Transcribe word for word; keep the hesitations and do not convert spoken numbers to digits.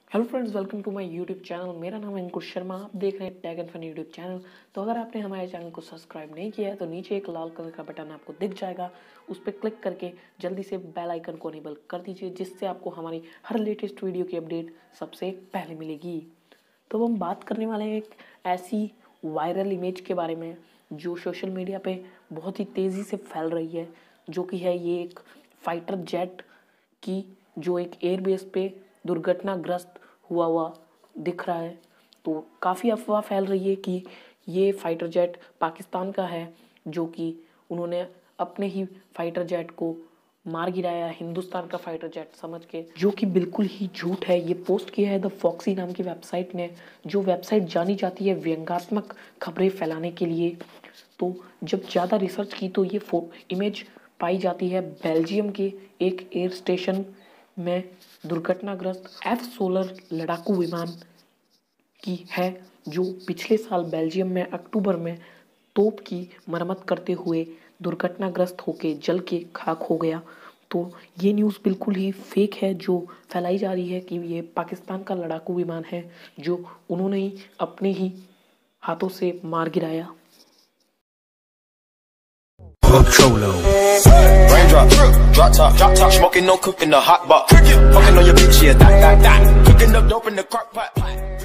Hello friends, welcome to my YouTube channel. मेरा नाम है अंकुश शर्मा। आप देख रहे हैं tag and fun YouTube channel. तो अगर आपने हमारे चैनल को सब्सक्राइब नहीं किया है तो नीचे एक लाल कलर का बटन आपको दिख जाएगा, उस पर क्लिक करके जल्दी से बेल आइकन को इनेबल कर दीजिए, जिससे आपको हमारी हर लेटेस्ट वीडियो की अपडेट सबसे पहले मिलेगी। तो हम बात करने वाले हैं एक ऐसी वायरल इमेज के बारे में जो सोशल मीडिया पे बहुत ही तेज़ी से फैल रही है, जो कि है ये एक फाइटर जेट की जो एक एयरबेस पे दुर्घटनाग्रस्त हुआ हुआ दिख रहा है। तो काफ़ी अफवाह फैल रही है कि ये फाइटर जेट पाकिस्तान का है, जो कि उन्होंने अपने ही फाइटर जेट को मार गिराया हिंदुस्तान का फाइटर जेट समझ के, जो कि बिल्कुल ही झूठ है। ये पोस्ट किया है द फॉक्सी नाम की वेबसाइट ने, जो वेबसाइट जानी जाती है व्यंग्यात्मक खबरें फैलाने के लिए। तो जब ज़्यादा रिसर्च की तो ये इमेज पाई जाती है बेल्जियम के एक एयर स्टेशन में दुर्घटनाग्रस्त एफ सोलह लड़ाकू विमान की है, जो पिछले साल बेल्जियम में अक्टूबर में तोप की मरम्मत करते हुए दुर्घटनाग्रस्त होकर जल के खाक हो गया। तो ये न्यूज़ बिल्कुल ही फेक है जो फैलाई जा रही है कि ये पाकिस्तान का लड़ाकू विमान है, जो उन्होंने ही अपने ही हाथों से मार गिराया। Cholo. Raindrop, drop top, drop top, smoking, no cooking, the hot box. Fucking on your bitch, yeah, that, that, that. Cooking up dope in the crock pot.